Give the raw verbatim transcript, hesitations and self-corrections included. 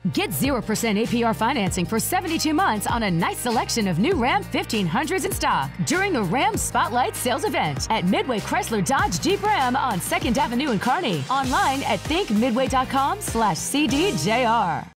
Get zero percent A P R financing for seventy-two months on a nice selection of new Ram fifteen hundreds in stock during the Ram Spotlight Sales Event at Midway Chrysler Dodge Jeep Ram on second Avenue in Kearney. Online at think midway dot com slash C D J R.